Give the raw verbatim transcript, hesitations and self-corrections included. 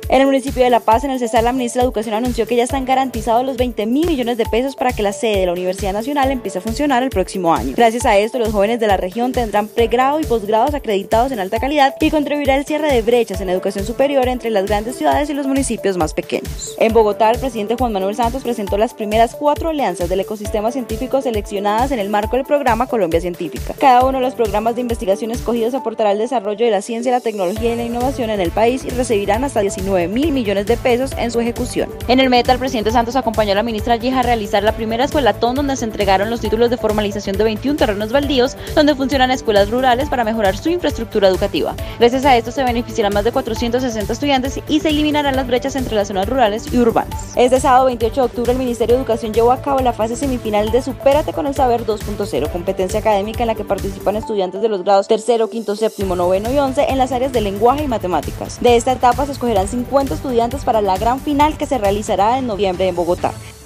En el municipio de La Paz, en el Cesar, la ministra de Educación anunció que ya están garantizados los veinte mil millones de pesos para que la sede de la Universidad Nacional empiece a funcionar el próximo año. Gracias a esto, los jóvenes de la región tendrán pregrado y posgrados acreditados en alta calidad y contribuirá al cierre de brechas en educación superior entre las grandes ciudades y los municipios más pequeños. En Bogotá, el presidente Juan Manuel Santos presentó las primeras cuatro alianzas del ecosistema científico seleccionadas en el marco del programa Colombia Científica. Cada uno de los programas de investigación escogidos aportará al desarrollo de la ciencia, la tecnología y la innovación en el país y recibirán hasta diecinueve mil millones de pesos en su ejecución. En el Meta, el presidente Santos acompañó a la ministra Yija a realizar la primera escuelatón donde se entregaron los títulos de formalización de veintiún terrenos baldíos donde funcionan escuelas rurales para mejorar su infraestructura educativa. Gracias a esto se beneficiarán más de cuatrocientos sesenta estudiantes y se eliminarán las brechas entre las zonas rurales y urbanas. Este sábado veintiocho de octubre, el Ministerio de Educación llevó a cabo la fase semifinal de Supérate con el Saber dos punto cero, competencia académica en la que participan estudiantes de los grados tercero, quinto, séptimo, noveno y once en las áreas de lenguaje y matemáticas. De esta etapa se escogerán cincuenta estudiantes para la gran final que se realizará en noviembre en Bogotá.